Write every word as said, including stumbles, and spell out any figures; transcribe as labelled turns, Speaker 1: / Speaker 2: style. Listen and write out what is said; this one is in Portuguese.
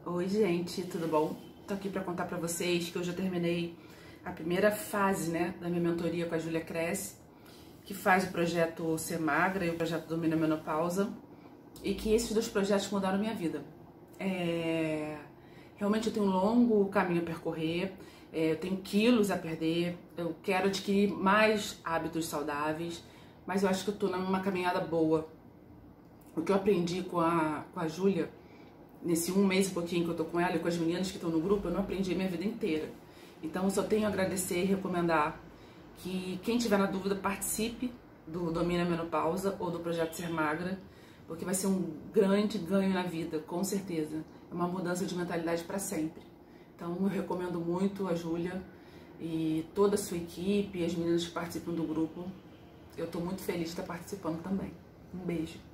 Speaker 1: Oi gente, tudo bom? Tô aqui pra contar pra vocês que hoje eu terminei a primeira fase, né, da minha mentoria com a Júlia Cresce, que faz o projeto Ser Magra e o projeto Domina a Menopausa, e que esses dois projetos mudaram a minha vida. É... Realmente eu tenho um longo caminho a percorrer, é, eu tenho quilos a perder, eu quero adquirir mais hábitos saudáveis, mas eu acho que eu tô numa caminhada boa. O que eu aprendi com a, com a Júlia, nesse um mês e pouquinho que eu tô com ela e com as meninas que estão no grupo, eu não aprendi a minha vida inteira. Então eu só tenho a agradecer e recomendar que quem tiver na dúvida participe do Domina a Menopausa ou do Projeto Ser Magra, porque vai ser um grande ganho na vida, com certeza. É uma mudança de mentalidade para sempre. Então eu recomendo muito a Júlia e toda a sua equipe, as meninas que participam do grupo. Eu tô muito feliz de estar participando também. Um beijo.